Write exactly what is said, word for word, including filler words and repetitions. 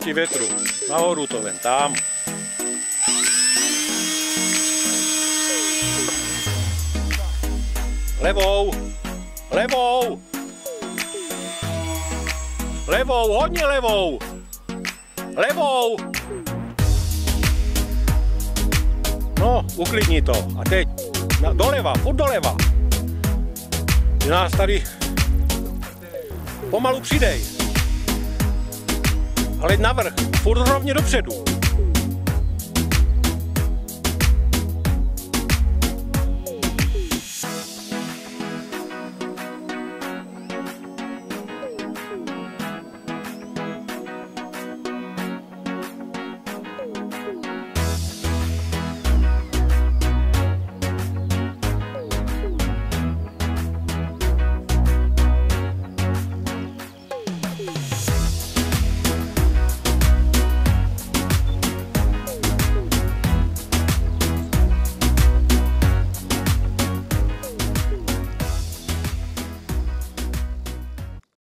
proti větru. Nahoru to ven, tam. Levou, levou, levou, hodně levou, levou. No, uklidni to. A teď na, doleva, furt doleva. Ty nás tady pomalu přidej. Ale navrch, furt rovně dopředu.